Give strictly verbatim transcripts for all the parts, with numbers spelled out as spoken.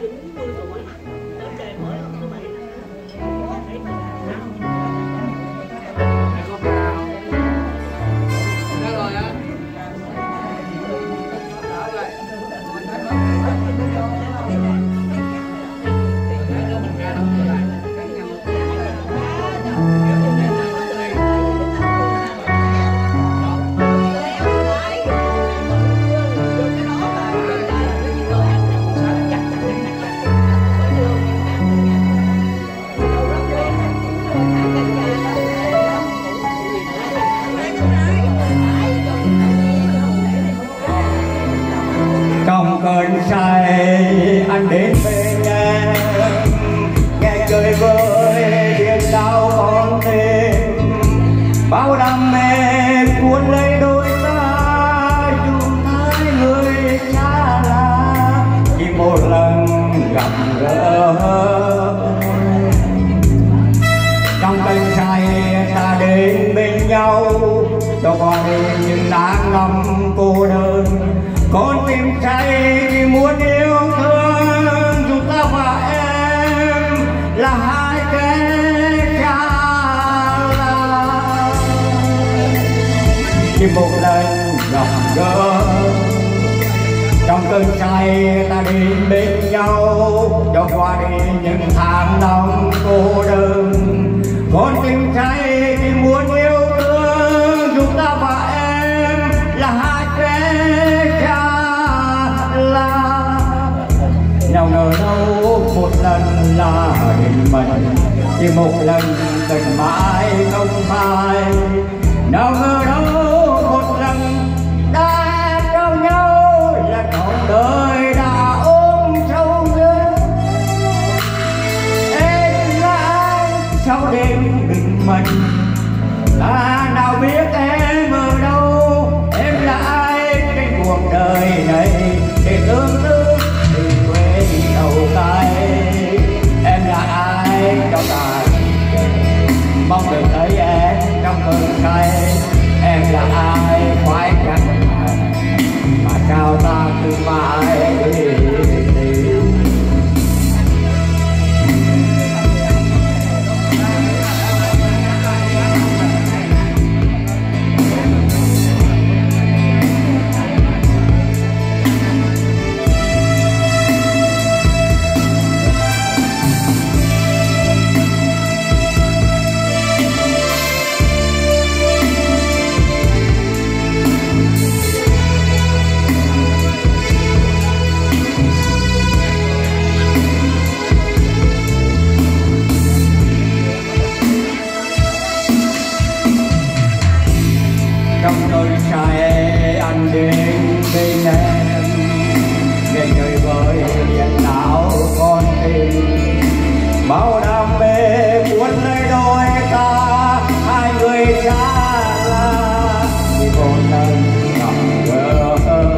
chín mươi tuổi, ở trời mới ông thứ bảy thấy mình làm sao? Mày có ca không? Ra rồi á. Đỡ lại. Trong cơn say anh đến bên em, nghe cười vơi biết đau con tim, bao đam mê cuốn lấy đôi ta dù hai người xa lạ, chỉ một lần gặp gỡ. Trong cơn say ta đến bên nhau, cho qua đi những nắng ngầm cô đơn. Con tim say vì muốn yêu thương, dù ta và em là hai kẻ xa lạ. Chỉ một lần gặp gỡ, trong cơn say ta đi bên nhau, cho qua đi những tháng năm cô đơn. Con tim say vì muốn yêu thương, dù ta và em là hai kẻ xa lạ. Nào ngờ đâu một lần là định mệnh, chỉ một lần tình mãi không phai. Nào ngờ đâu một lần đã trao nhau là trọn đời đã ôm sâu nhớ. Em là ai sau đêm định mệnh, ta nào biết em ở đâu. Em là ai trên cuộc đời này để thương thương từ quê đầu cay. Em là ai cho ta mong được thấy em trong cơn say. Em là ai phải chăng mà sao ta cứ mãi tìm. Trong cơn say anh đến bên em, nghe người với điện não con tim, bao đam mê cuốn lấy đôi ta hai người xa lạ, chỉ một lần gặp gỡ.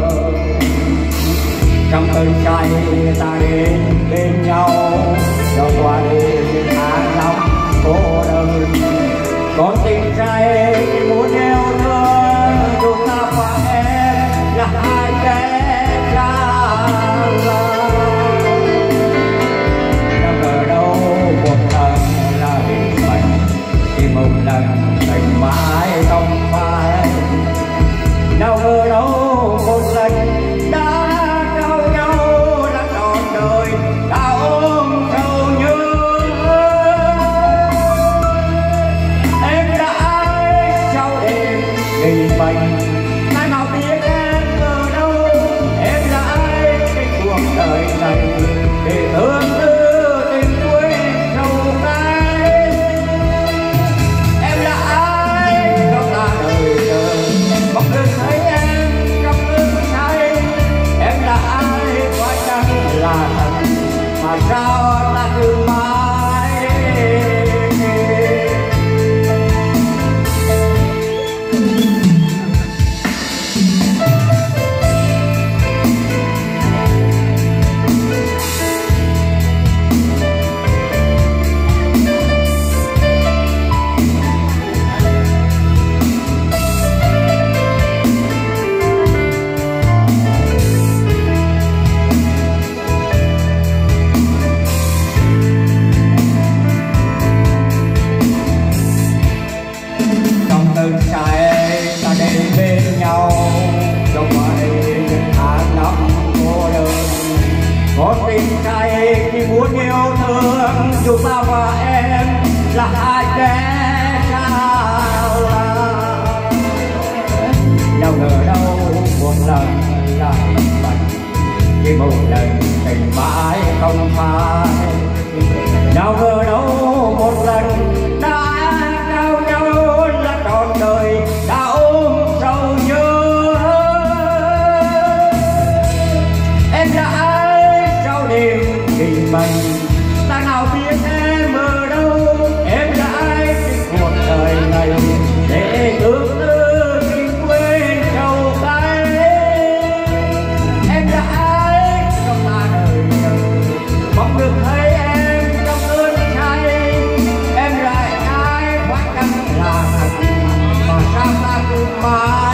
Trong cơn say ta đến bên nhau, cho qua đi những tháng năm cô đơn. Con tim say muốn yêu thương, dù ta và em là hai kẻ xa lạ. Đâu ngờ đâu một lần là định mệnh, chỉ một lần tình mãi không phai. Đâu ngờ đâu một lần đã trao nhau là trọn đời đã ôm sâu nhớ. Định mệnh ta nào biết em ở đâu. Em là ai trên cuộc đời này để thương tư tình cuối sầu cay. Em là ai cho ta đời chờ mong được thấy em trong cơn say. Em là ai phải chăng là thật mà sao ta cứ mãi. Con tim say khi muốn yêu thương dù ta và em là hai kẻ xa lạ. Nhau ngờ đâu một lần là bất bạch, chỉ một lần tình mãi không phai. Nhau ngờ đâu một lần đã trao nhau là trọn đời đã ôm sầu nhớ. Em đã trao đêm tình mình ta nào biết em ở đâu. Em đã cuộc đời này để ước tư tình quên châu tay. Em đã trong ta đời mong được thấy em trong cơn say. Em lại ai quá căn là thật mà sao ta cứ mãi